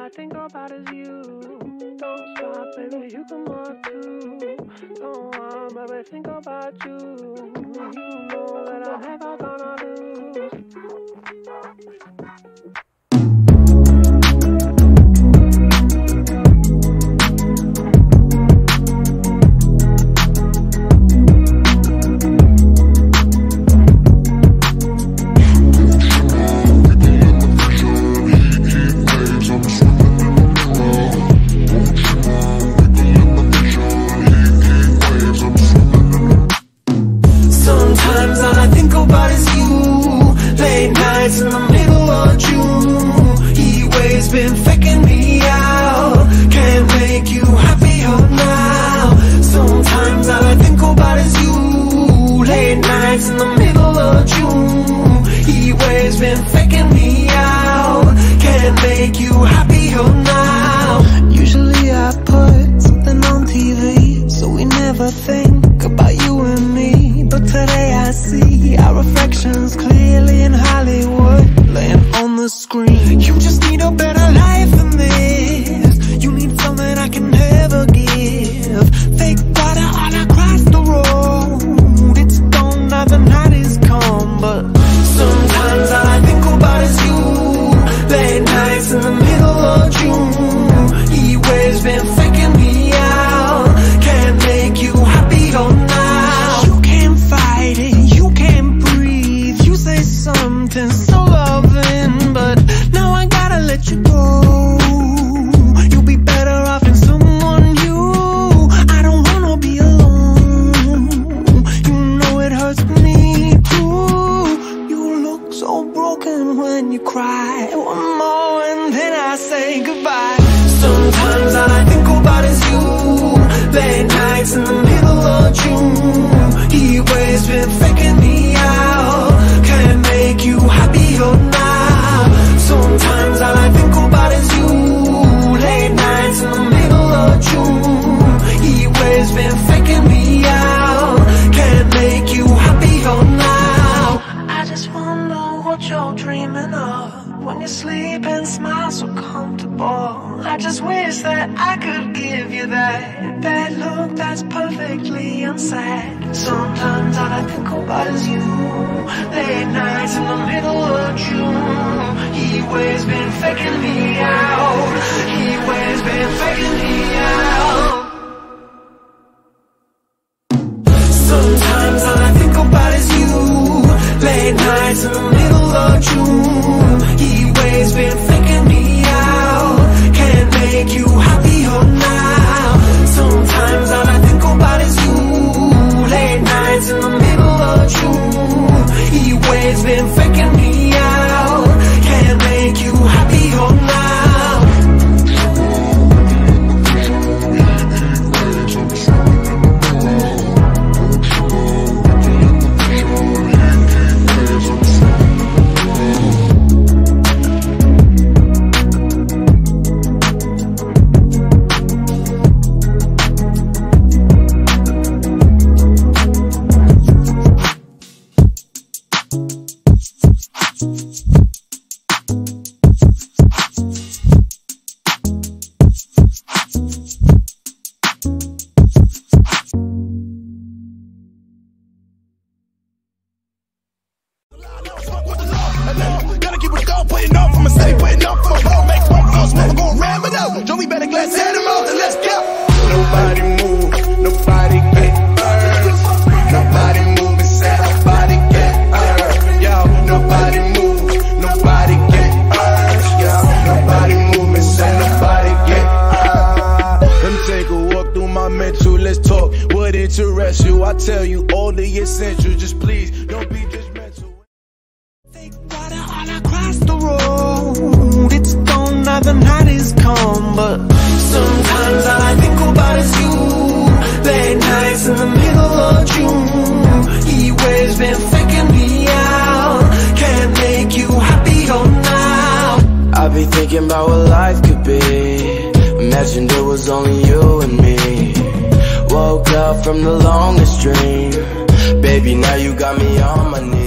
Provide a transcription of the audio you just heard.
think about is you. Don't stop, baby, you can walk too. Don't want, baby, think about you. You know that I'm never gonna lose. Sometimes all I think about is you. Late nights in the middle of June. Heat waves been faking me out. Can't make you happier now. Sometimes all I think about is you. Late nights in the middle of June. Heat waves been faking me out. Can't make you happier now. Usually I put something on TV, so we never think about you and me. But today I see our reflections clearly in Hollywood, laying on the screen. You just need a better life than this. You need something I can never give. Fake water all across the road. It's gone now, the night is come. But sometimes all I think about is you. Late nights in the middle of June. Heat waves been faking me out. Can't make you happier now. You can't fight it, you can't breathe. You say something so loving, but now I gotta let you go. You'll be better off in someone new. I don't wanna be alone. You know it hurts me too. You look so broken when you cry. One more and then I say goodbye. Sometimes all I think about is you. Late nights in the middle of June. Heat waves been faking me out. Can't make you happier now. Sometimes all I think about is you. Late nights in the middle of June. Heat waves been faking me out. Can't make you happier now. I just wonder what you're dreaming of when you sleep and smile so comfortable. I just wish that I could give you that look that's perfectly unsaid. Sometimes all I think about is you. Late nights in the middle of June. Heat waves been faking me out. Heat waves been faking me out. Sometimes all I think about is you. Late nights in the middle of June. Heat waves been faking me out. Can't make you happier now. Sometimes all I think about is you. Late nights in the middle of June. Heat waves been faking me out. Can't make you happier now. Gotta keep it going, putting off from a stay, putting off from a ball, make one close, never gon' ram it out. Joey better glass animal, then let's go. Nobody move, nobody get hurt. Nobody move and say nobody get hurt. Yo, nobody move, nobody get hurt. Yo, nobody move and say nobody get hurt. Let me take a walk through my mental, let's talk. What interests you? I tell you all the essentials, just please don't be judgmental. Fake water all across the road. It's gone now, the night is come. But sometimes all I think about is you. Late nights in the middle of June. Heat waves been faking me out. Can't make you happier now. I be thinking about what life could be. Imagine there was only you and me. Woke up from the longest dream. Baby, now you got me on my knees.